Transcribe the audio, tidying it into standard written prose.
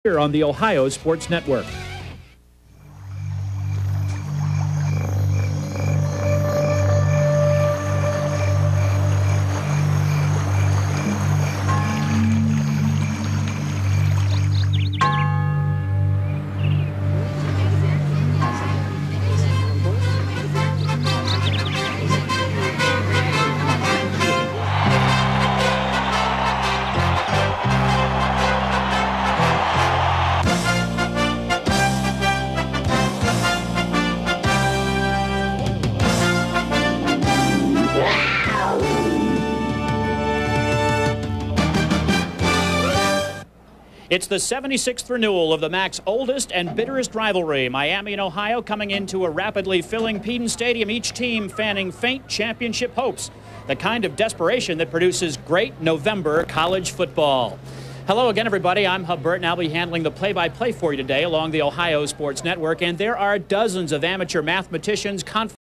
here on the Ohio Sports Network. It's the 76th renewal of the MAC's oldest and bitterest rivalry. Miami and Ohio coming into a rapidly filling Peden Stadium, each team fanning faint championship hopes, the kind of desperation that produces great November college football. Hello again, everybody. I'm Hub Burt, and I'll be handling the play-by-play for you today along the Ohio Sports Network. And there are dozens of amateur mathematicians,